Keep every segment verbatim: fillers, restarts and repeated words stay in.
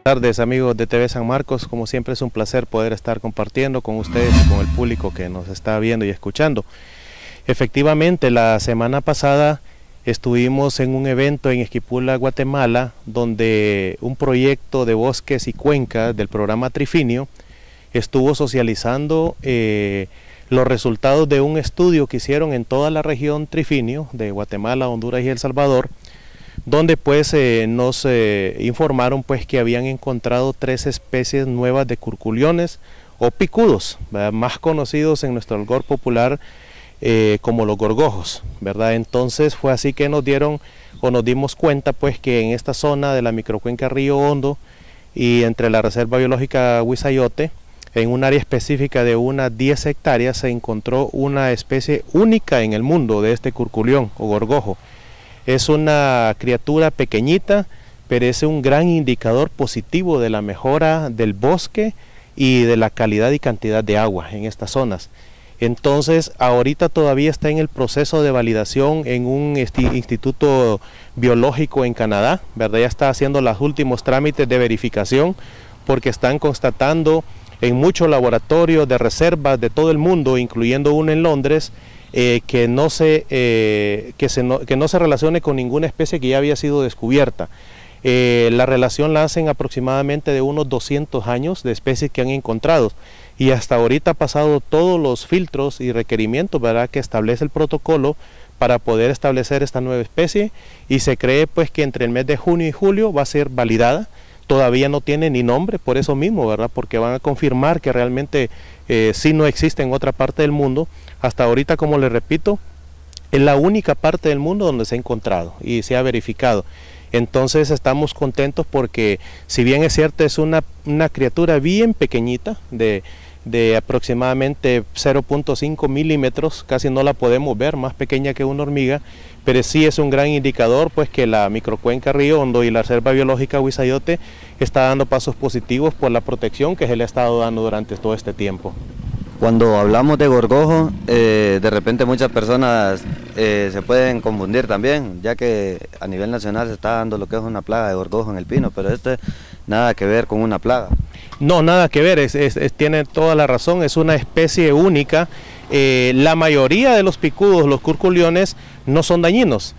Buenas tardes, amigos de T V San Marcos. Como siempre es un placer poder estar compartiendo con ustedes y con el público que nos está viendo y escuchando. Efectivamente, la semana pasada estuvimos en un evento en Esquipula, Guatemala, donde un proyecto de bosques y cuencas del programa Trifinio estuvo socializando eh, los resultados de un estudio que hicieron en toda la región Trifinio de Guatemala, Honduras y El Salvador, donde pues eh, nos eh, informaron pues que habían encontrado tres especies nuevas de curculiones o picudos, ¿verdad?, más conocidos en nuestro algor popular eh, como los gorgojos, ¿verdad? Entonces fue así que nos dieron o nos dimos cuenta pues que en esta zona de la microcuenca Río Hondo y entre la Reserva Biológica Huizayote, en un área específica de unas diez hectáreas, se encontró una especie única en el mundo de este curculión o gorgojo. Es una criatura pequeñita, pero es un gran indicador positivo de la mejora del bosque y de la calidad y cantidad de agua en estas zonas. Entonces, ahorita todavía está en el proceso de validación en un instituto biológico en Canadá, ¿verdad? Ya está haciendo los últimos trámites de verificación porque están constatando en muchos laboratorios de reservas de todo el mundo, incluyendo uno en Londres, Eh, que, no se, eh, que, se no, que no se relacione con ninguna especie que ya había sido descubierta. Eh, la relación la hacen aproximadamente de unos doscientos años de especies que han encontrado y hasta ahorita ha pasado todos los filtros y requerimientos, ¿verdad?, que establece el protocolo para poder establecer esta nueva especie, y se cree pues que entre el mes de junio y julio va a ser validada. Todavía no tiene ni nombre por eso mismo, ¿verdad?, porque van a confirmar que realmente eh, sí no existe en otra parte del mundo. Hasta ahorita, como les repito, es la única parte del mundo donde se ha encontrado y se ha verificado. Entonces estamos contentos porque, si bien es cierto, es una, una criatura bien pequeñita, de, de aproximadamente cero punto cinco milímetros, casi no la podemos ver, más pequeña que una hormiga, pero sí es un gran indicador pues que la microcuenca Río Hondo y la Reserva Biológica Huizayote está dando pasos positivos por la protección que se le ha estado dando durante todo este tiempo. Cuando hablamos de gorgojo, eh, de repente muchas personas eh, se pueden confundir también, ya que a nivel nacional se está dando lo que es una plaga de gorgojo en el pino, pero este nada que ver con una plaga. No, nada que ver, es, es, es, tiene toda la razón, es una especie única. Eh, la mayoría de los picudos, los curculiones, no son dañinos,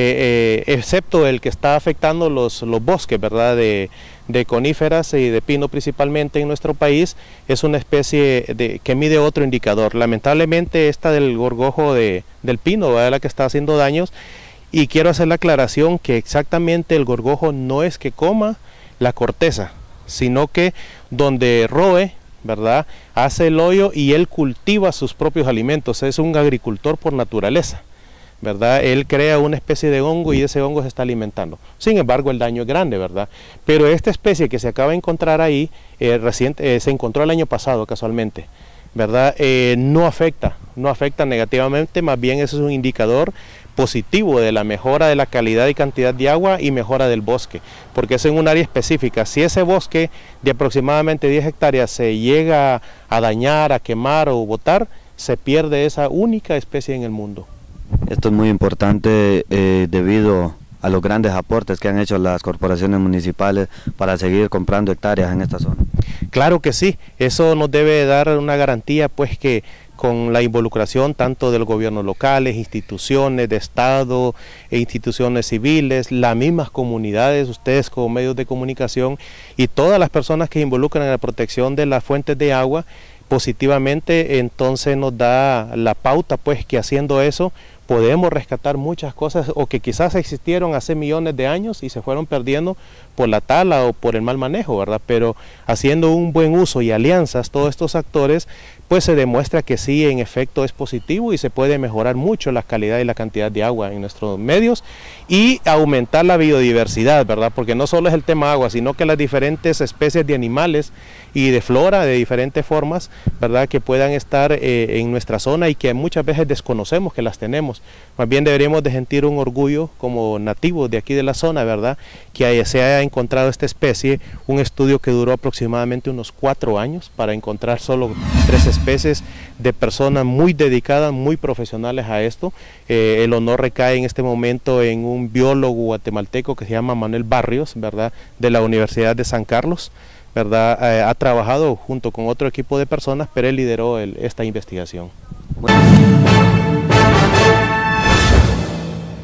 eh, eh, excepto el que está afectando los, los bosques, ¿verdad?, de, de coníferas y de pino principalmente en nuestro país. Es una especie de, que mide otro indicador. Lamentablemente esta del gorgojo de, del pino, ¿verdad?, la que está haciendo daños, y quiero hacer la aclaración que exactamente el gorgojo no es que coma la corteza, sino que donde roe, ¿verdad?, hace el hoyo y él cultiva sus propios alimentos. Es un agricultor por naturaleza, ¿verdad? Él crea una especie de hongo y ese hongo se está alimentando. Sin embargo, el daño es grande, ¿verdad? Pero esta especie que se acaba de encontrar ahí, eh, reciente, eh, se encontró el año pasado casualmente, ¿verdad? Eh, no afecta, no afecta negativamente, más bien eso es un indicador positivo de la mejora de la calidad y cantidad de agua y mejora del bosque, porque es en un área específica. Si ese bosque de aproximadamente diez hectáreas se llega a dañar, a quemar o botar, se pierde esa única especie en el mundo. Esto es muy importante eh, debido a los grandes aportes que han hecho las corporaciones municipales para seguir comprando hectáreas en esta zona. Claro que sí, eso nos debe dar una garantía pues que con la involucración tanto del gobierno locales, instituciones de Estado e instituciones civiles, las mismas comunidades, ustedes como medios de comunicación y todas las personas que involucran en la protección de las fuentes de agua, positivamente entonces nos da la pauta pues que haciendo eso podemos rescatar muchas cosas o que quizás existieron hace millones de años y se fueron perdiendo por la tala o por el mal manejo, ¿verdad? Pero haciendo un buen uso y alianzas todos estos actores, pues se demuestra que sí, en efecto es positivo y se puede mejorar mucho la calidad y la cantidad de agua en nuestros medios y aumentar la biodiversidad, ¿verdad? Porque no solo es el tema agua, sino que las diferentes especies de animales y de flora de diferentes formas, ¿verdad?, que puedan estar eh, en nuestra zona y que muchas veces desconocemos que las tenemos. Más bien deberíamos de sentir un orgullo como nativos de aquí de la zona, ¿verdad? Que haya, se haya encontrado esta especie, un estudio que duró aproximadamente unos cuatro años para encontrar solo tres especies de personas muy dedicadas, muy profesionales a esto. Eh, el honor recae en este momento en un biólogo guatemalteco que se llama Manuel Barrios, ¿verdad? De la Universidad de San Carlos, ¿verdad? Eh, ha trabajado junto con otro equipo de personas, pero él lideró el, esta investigación. Bueno.